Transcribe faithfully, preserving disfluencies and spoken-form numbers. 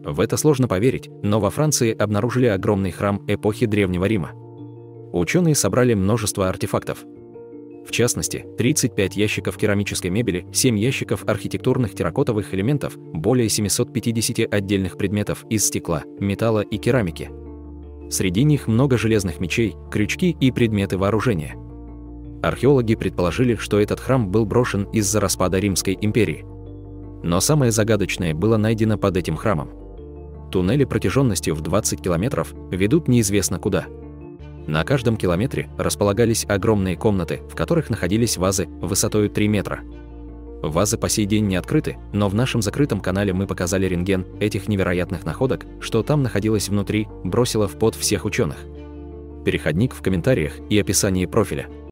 В это сложно поверить, но во Франции обнаружили огромный храм эпохи Древнего Рима. Ученые собрали множество артефактов. В частности, тридцать пять ящиков керамической мебели, семь ящиков архитектурных терракотовых элементов, более семисот пятидесяти отдельных предметов из стекла, металла и керамики. Среди них много железных мечей, крючки и предметы вооружения. Археологи предположили, что этот храм был брошен из-за распада Римской империи. Но самое загадочное было найдено под этим храмом. Туннели протяженностью в двадцать километров ведут неизвестно куда. На каждом километре располагались огромные комнаты, в которых находились вазы высотой три метра. Вазы по сей день не открыты, но в нашем закрытом канале мы показали рентген этих невероятных находок, что там находилось внутри, бросило в пот всех ученых. Переходник в комментариях и описании профиля.